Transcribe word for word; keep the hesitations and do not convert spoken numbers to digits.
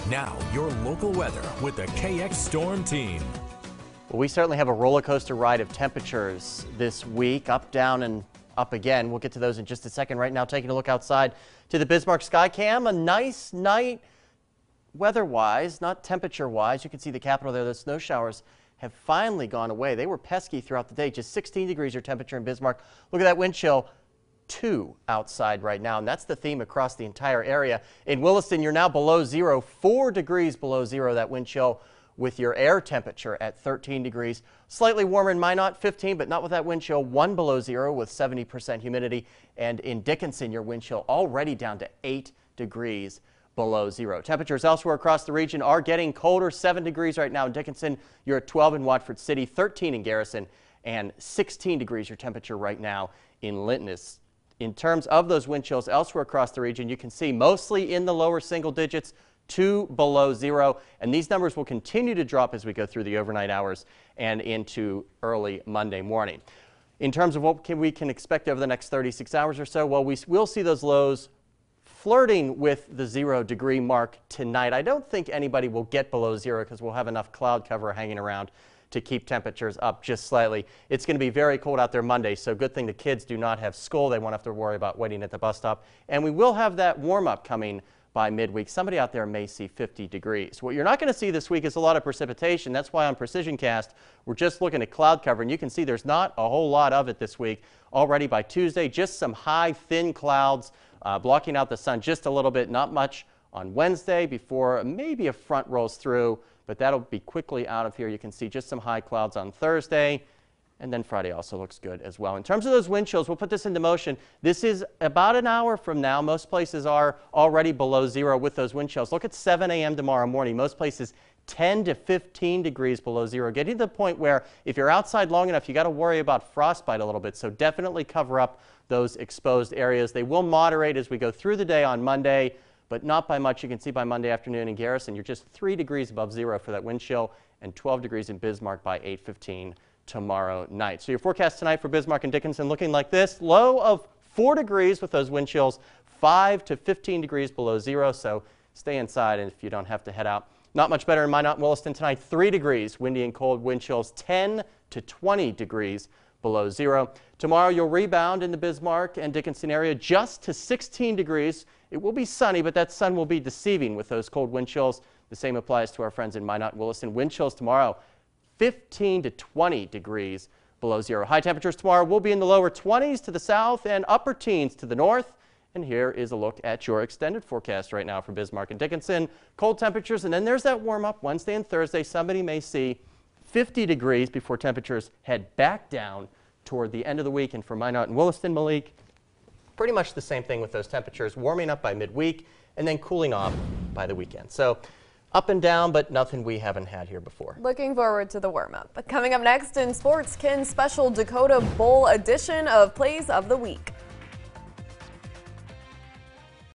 Now, your local weather with the K X Storm Team. Well, we certainly have a roller coaster ride of temperatures this week, up, down, and up again. We'll get to those in just a second. Right now, taking a look outside to the Bismarck Skycam. A nice night weather-wise, not temperature-wise. You can see the Capitol there. The snow showers have finally gone away. They were pesky throughout the day. Just sixteen degrees your temperature in Bismarck. Look at that wind chill. Two outside right now, and that's the theme across the entire area. In Williston, you're now below zero, four degrees below zero, that wind chill, with your air temperature at thirteen degrees. Slightly warmer in Minot, fifteen, but not with that wind chill, one below zero with seventy percent humidity. And in Dickinson, your wind chill already down to eight degrees below zero. Temperatures elsewhere across the region are getting colder, seven degrees right now in Dickinson. You're at twelve in Watford City, thirteen in Garrison, and sixteen degrees your temperature right now in Linton. In terms of those wind chills elsewhere across the region, you can see mostly in the lower single digits, two below zero, and these numbers will continue to drop as we go through the overnight hours and into early Monday morning. In terms of what can we can expect over the next thirty-six hours or so, well, we will see those lows flirting with the zero degree mark tonight. I don't think anybody will get below zero because we'll have enough cloud cover hanging around to keep temperatures up just slightly. It's going to be very cold out there Monday, so good thing the kids do not have school. They won't have to worry about waiting at the bus stop. And we will have that warm-up coming by midweek. Somebody out there may see fifty degrees. What you're not going to see this week is a lot of precipitation. That's why on Precision Cast, we're just looking at cloud cover, and you can see there's not a whole lot of it this week. Already by Tuesday, just some high, thin clouds uh, blocking out the sun just a little bit. Not much on Wednesday before maybe a front rolls through, but that'll be quickly out of here. You can see just some high clouds on Thursday, and then Friday also looks good as well. In terms of those wind chills, we'll put this into motion. This is about an hour from now. Most places are already below zero with those wind chills. Look at seven A M tomorrow morning. Most places ten to fifteen degrees below zero, getting to the point where if you're outside long enough, you got to worry about frostbite a little bit. So definitely cover up those exposed areas. They will moderate as we go through the day on Monday, but not by much. You can see by Monday afternoon in Garrison, you're just three degrees above zero for that wind chill, and twelve degrees in Bismarck by eight fifteen tomorrow night. So your forecast tonight for Bismarck and Dickinson looking like this. Low of four degrees with those wind chills, five to fifteen degrees below zero, so stay inside if you don't have to head out. Not much better in Minot and Williston tonight, three degrees, windy and cold, wind chills ten to twenty degrees below zero. Tomorrow you'll rebound in the Bismarck and Dickinson area just to sixteen degrees. It will be sunny, but that sun will be deceiving with those cold wind chills. The same applies to our friends in Minot and Williston. Wind chills tomorrow, fifteen to twenty degrees below zero. High temperatures tomorrow will be in the lower twenties to the south and upper teens to the north. And here is a look at your extended forecast right now for Bismarck and Dickinson. Cold temperatures, and then there's that warm up Wednesday and Thursday. Somebody may see fifty degrees before temperatures head back down toward the end of the week. And for Minot and Williston, Malik, pretty much the same thing with those temperatures, warming up by midweek and then cooling off by the weekend. So up and down, but nothing we haven't had here before. Looking forward to the warm-up. Coming up next in Sports, Ken's special Dakota Bowl edition of Plays of the Week.